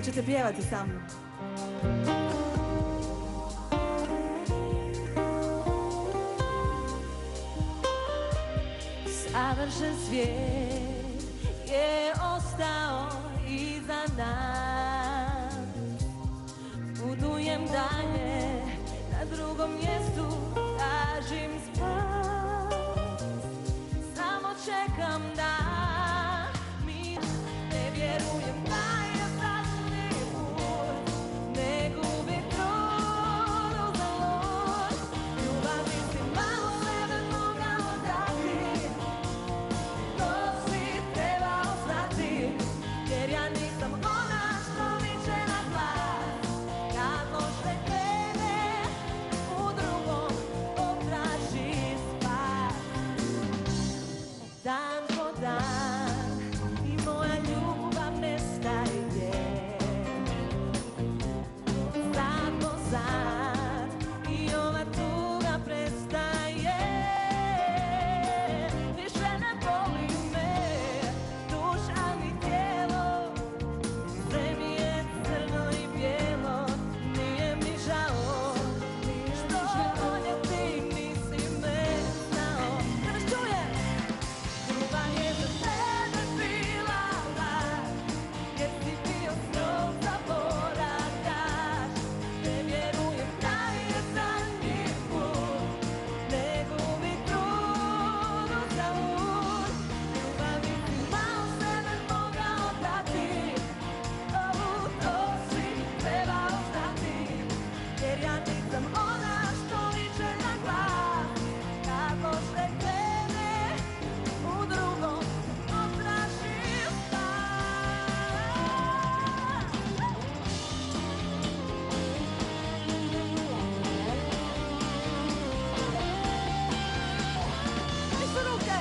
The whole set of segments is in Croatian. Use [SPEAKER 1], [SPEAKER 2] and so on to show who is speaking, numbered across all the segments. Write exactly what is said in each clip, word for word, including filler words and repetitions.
[SPEAKER 1] ćete pjevati sa mnom. Savršen svijet je ostao iza nas. Putujem dalje, na drugom mjestu tražim spas. Samo čekam da mi ne vjerujem da je zadnji put. Ne gubi trudu za lud. Ljubav bi si malo sebe mogao dati. To si trebao znati. Jer ja nisam ona što viče na glas. Kad loše krene, u drugom potraži spas. Dan po dan i moja ljubav nestaje. Sad po sad i ova tuga prestaje. Više ne boli me duša ni tijelo. Sve mi je crno i bijelo. Nije mi žao što voljeti nisi me znao. Da nas čujem! Ljubav je za tebe bila laž, jer si bio s njom zaboravljaš. Ne vjerujem da je zadnji put. Ne gubi trudu za lud. Ljubav bi si malo sebe mogao dati. Oh, to si trebao znati. Jer ja nisam ona što viče na glas. Kad loše krene, u drugom potraži spas. Dižu ruke!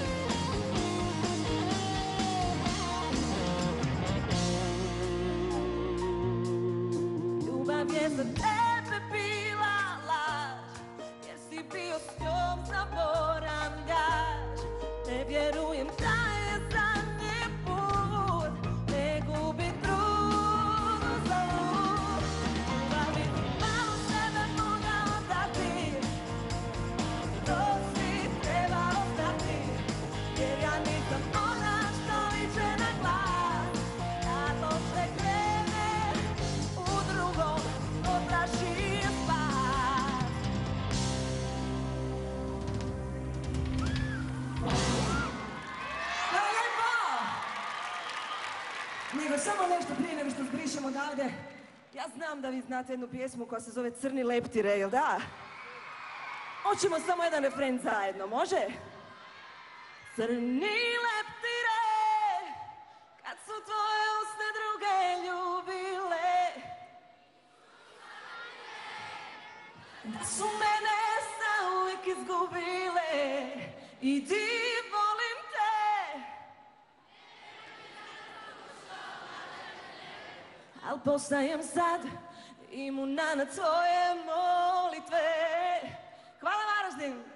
[SPEAKER 1] Ljubav je za tebe bila laž, jer si bio s njom zaboravljaš. Ne vjerujem da je zadnji put. Ne gubi trudu za lud. Ljubav bi si malo sebe mogao dati. To si trebao znati. Jer ja nisam ona što viče na glas. Kad loše krene, u drugom potraži spas. Hvala lijepo! Nego samo nešto prije nego što zbrišemo odavde. Ja znam da vi znate jednu pjesmu koja se zove Crni leptire, jel da? Hoćemo samo jedan refren zajedno, može? Crni leptire, kad su tvoje usne druge ljubile, da su mene zauvijek izgubile. Idi, volim te, al postajem sad imuna na tvoje molitve. Hvala Varaždin!